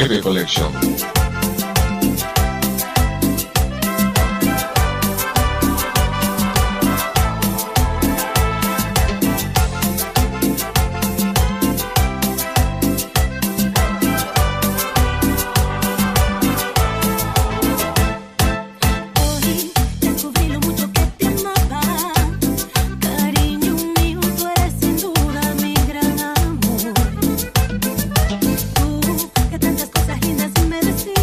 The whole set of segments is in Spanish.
Pepe Collection. Que tantas cosas lindas me decías.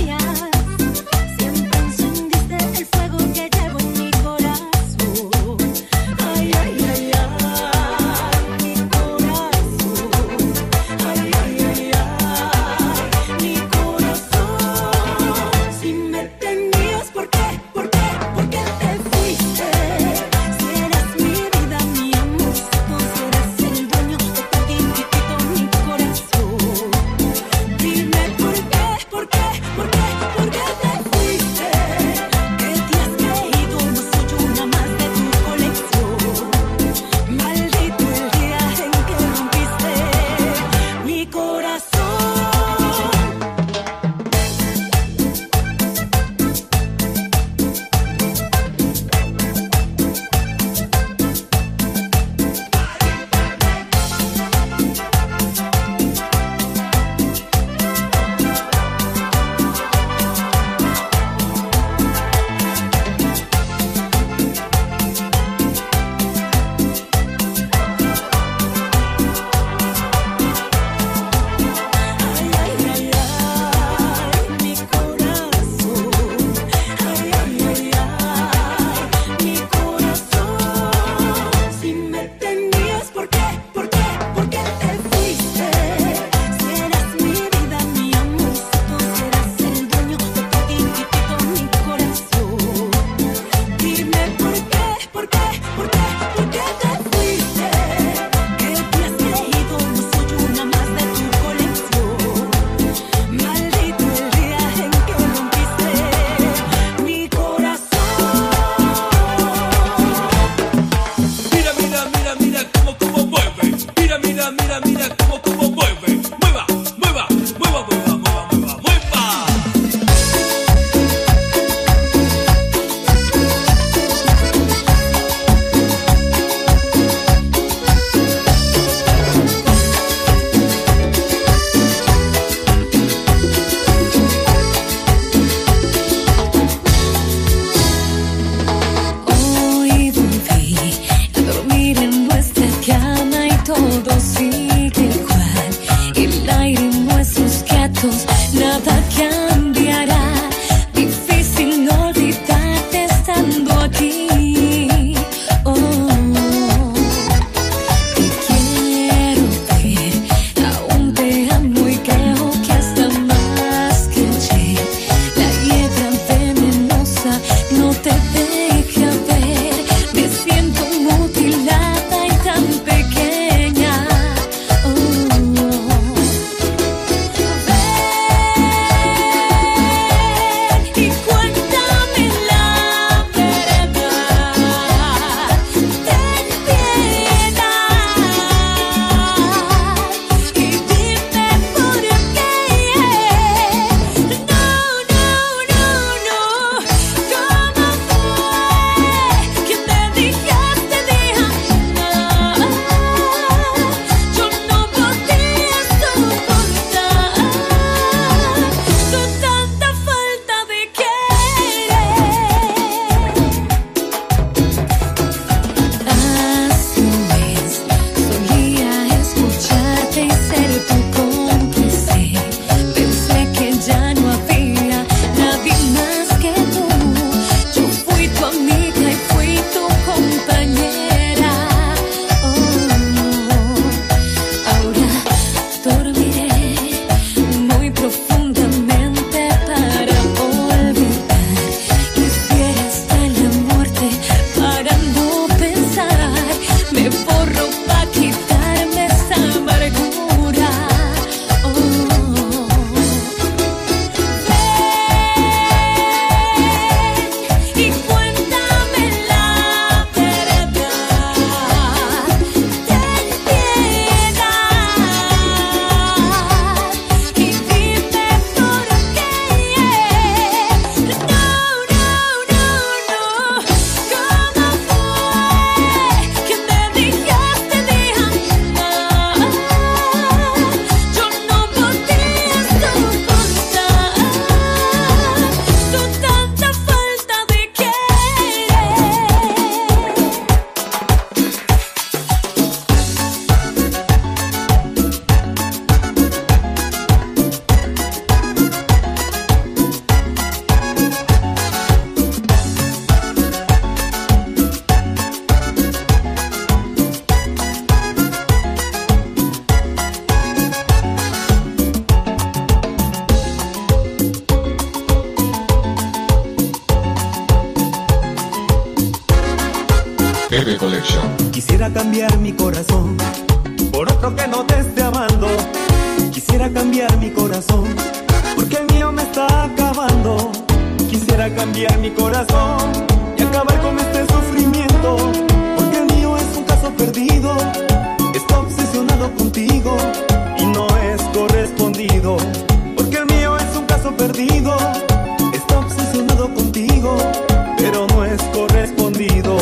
Production. Quisiera cambiar mi corazón por otro que no te esté amando. Quisiera cambiar mi corazón porque el mío me está acabando. Quisiera cambiar mi corazón y acabar con este sufrimiento, porque el mío es un caso perdido. Está obsesionado contigo y no es correspondido, porque el mío es un caso perdido. Está obsesionado contigo, pero no es correspondido.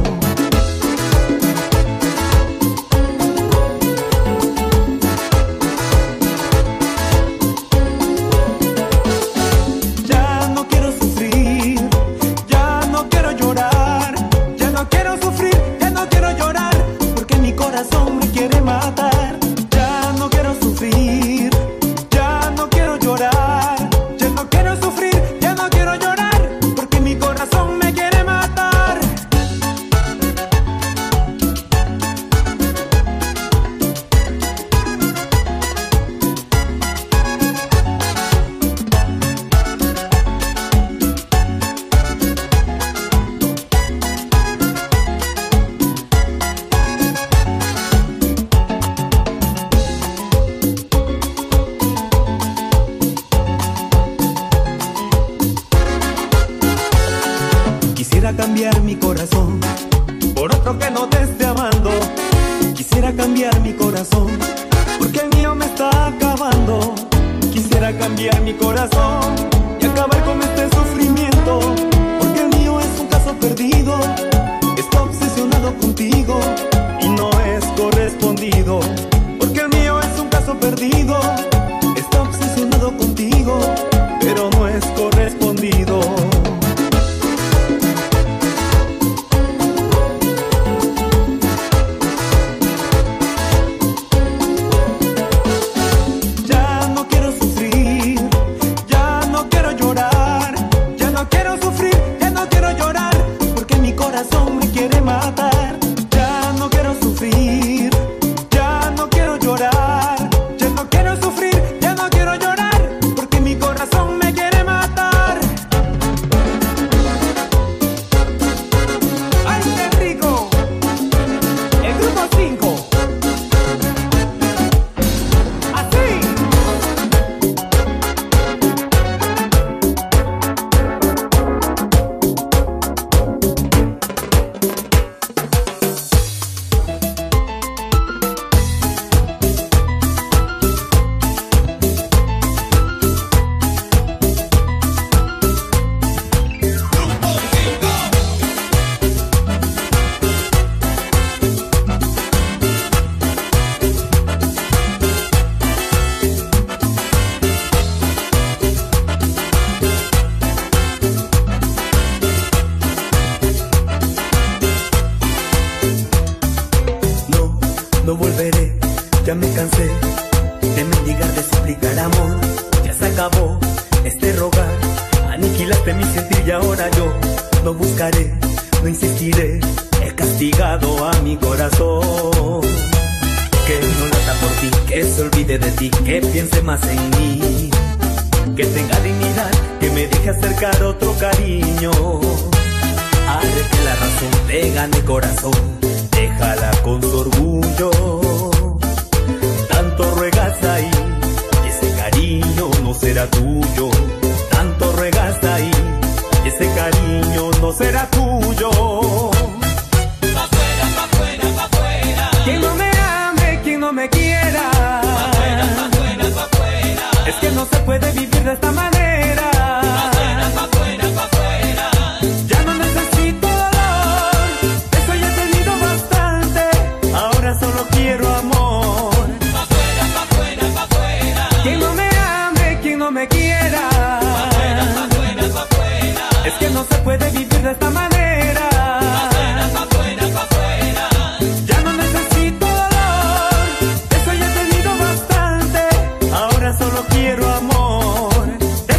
Quisiera cambiar mi corazón por otro que no te esté amando. Quisiera cambiar mi corazón porque el mío me está acabando. Quisiera cambiar mi corazón y acabar con este sufrimiento, porque el mío es un caso perdido. Está obsesionado contigo y no es correspondido, porque el mío es un caso perdido. Está obsesionado contigo, pero no es correspondido. No volveré, ya me cansé de mendigar, de suplicar amor. Ya se acabó este rogar, aniquilaste mi sentir y ahora yo no buscaré, no insistiré. He castigado a mi corazón, que no lata por ti, que se olvide de ti, que piense más en mí, que tenga dignidad, que me deje acercar otro cariño. Haré que la razón te gane corazón, déjala con su orgullo. Tanto ruegas ahí, y ese cariño no será tuyo. Tanto ruegas ahí, y ese cariño no será tuyo. Pa' afuera, pa' afuera, pa' afuera. Quien no me ame, quien no me quiera. Pa' afuera, pa' afuera, pa' afuera. Es que no se puede vivir de esta manera. Pa' afuera, pa' afuera, pa' afuera. Ya no necesito dolor, eso ya he tenido bastante. Ahora solo quiero amor. Pa' afuera, pa' afuera, pa' afuera. Quien no me ame, quien no me quiera. Pa' afuera, pa' afuera, pa' afuera. Es que no se puede vivir de esta manera. Pa' afuera, pa' afuera, pa' afuera. Ya no necesito dolor, eso ya he tenido bastante. Ahora solo quiero amor.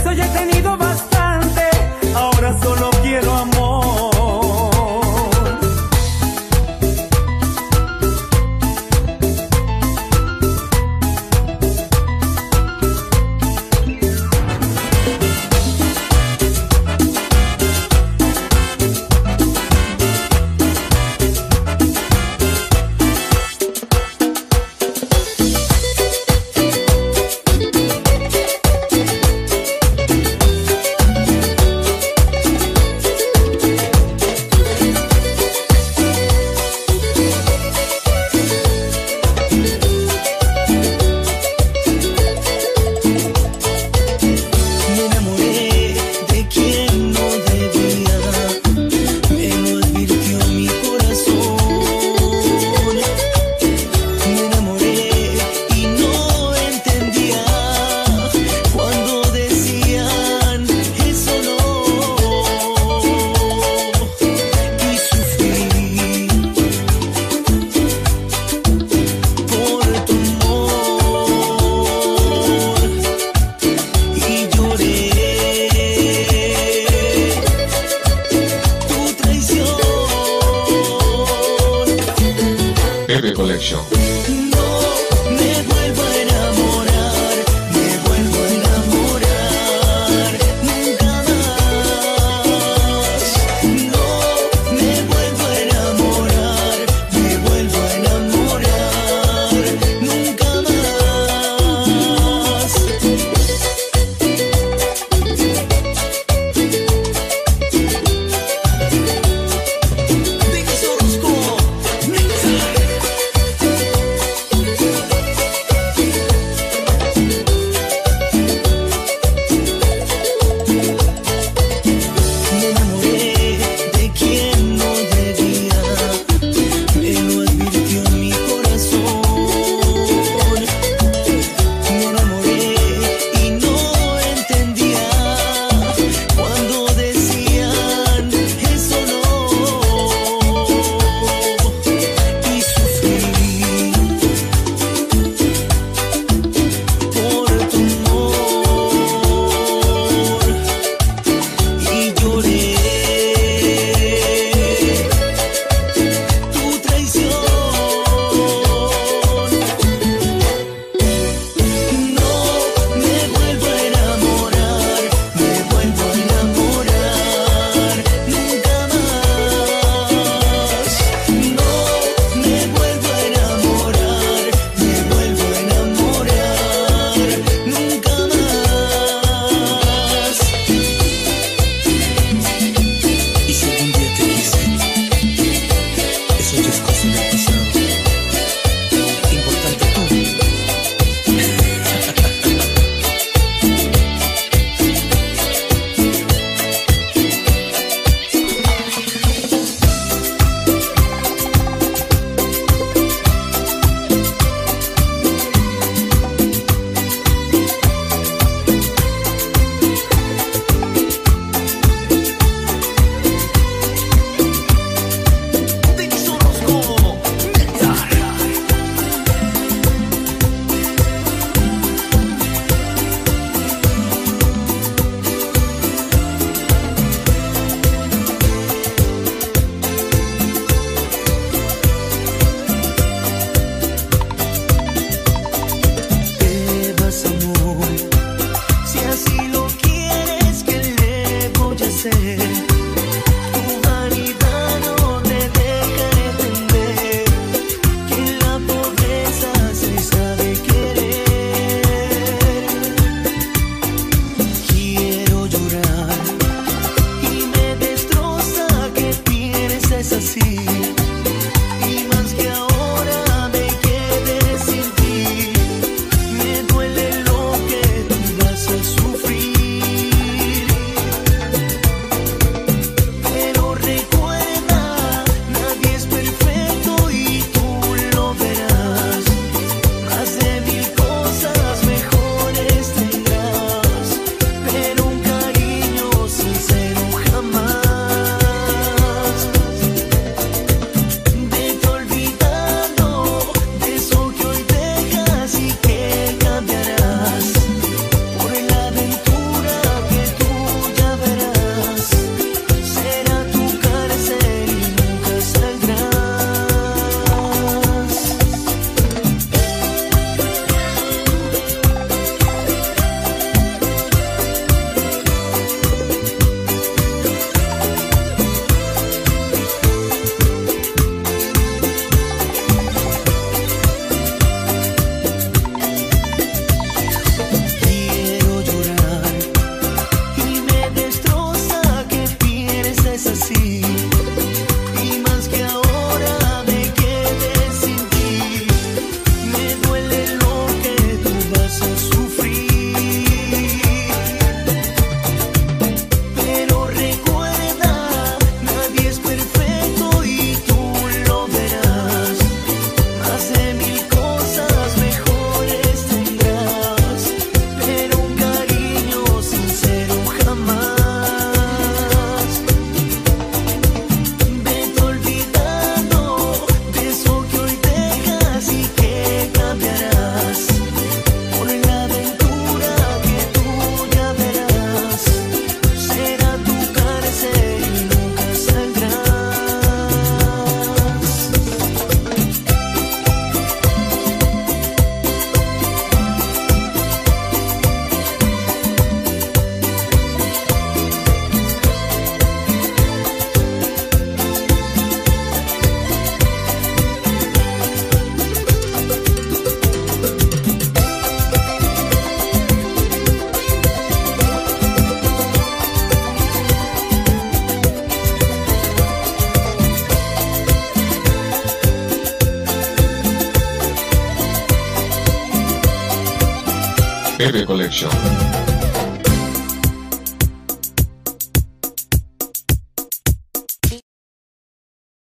F Collection.